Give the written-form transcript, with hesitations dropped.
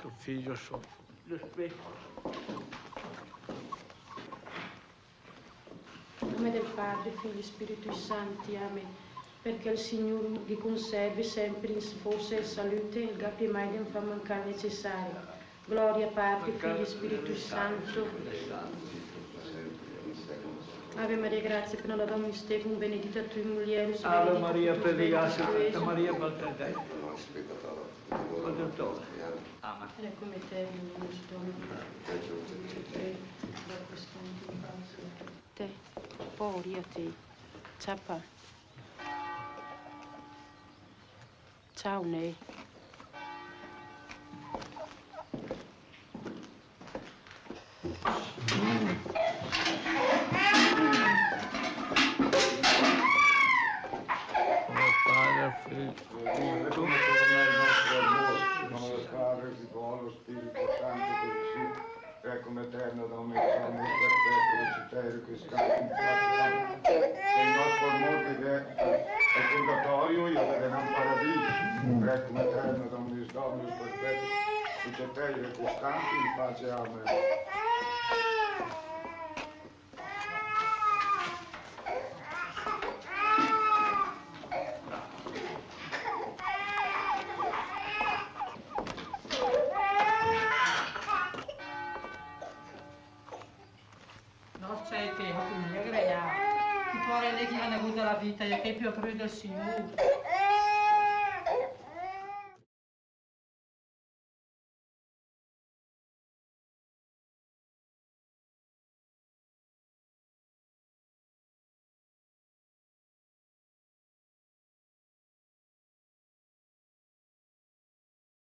tuo figlio sono lo specchio. In nome del Padre, Figlio e Spirito Santi. Amen. Perché il Signore li conservi sempre in forza e salute, il gapi mai non fa mancare necessario. Gloria Padre, Figlio e Spirito Santo. Ave Maria, grazie per la Domini Tecum, benedicta tu in mulieribus. Ave Maria, predicasi, Santa Maria, Valterdei. Amen. Ecco me te, te, pori a te, ciapa. Ciao, ne. Come eterno da un esame perpetuo cittadino che scappa in faccia il nostro amore che è il purgatorio io vedrò un paradiso come eterno da un esame perpetuo cittadino che scappa in pace. Amen. Ti cuore lei che hanno avuto la vita e che più del Signore.